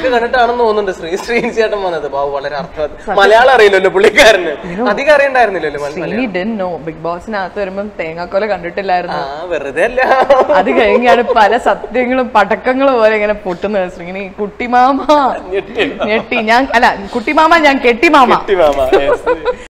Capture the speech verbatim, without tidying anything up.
ഒക്കെ കണ്ടിട്ടാണെന്ന് തോന്നുന്നുണ്ട് ശ്രീ ശ്രീനി ചേട്ടൻ വന്നത്. ബാബു വളരെ അർത്ഥം മലയാളം അറിയില്ലല്ലോ പുള്ളിക്കാരന്, അധികം അറിയണ്ടായിരുന്നില്ലല്ലോ. ബിഗ് ബോസിനകത്ത് വരുമ്പം തേങ്ങാക്കൊല കണ്ടിട്ടില്ലായിരുന്നു. വെറുതെ അല്ല, അത് കഴിഞ്ഞാണ് പല സത്യങ്ങളും പടക്കങ്ങളും പോലെ ഇങ്ങനെ പൊട്ടുന്നത്. ശ്രീനി കുട്ടിമാമ ഞെട്ടി, ഞാൻ അല്ല കുട്ടിമാമ ഞാൻ കെട്ടിമാമ.